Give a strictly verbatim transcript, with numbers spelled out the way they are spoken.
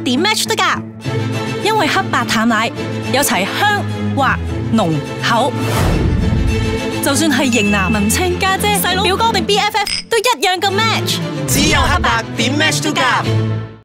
點 match 都夾，因為黑白淡奶有齊香、滑、濃、厚，就算係型男、文青、家姐、細佬、表哥定 B F F 都一樣咁 match。 只有黑白點 match 都夾。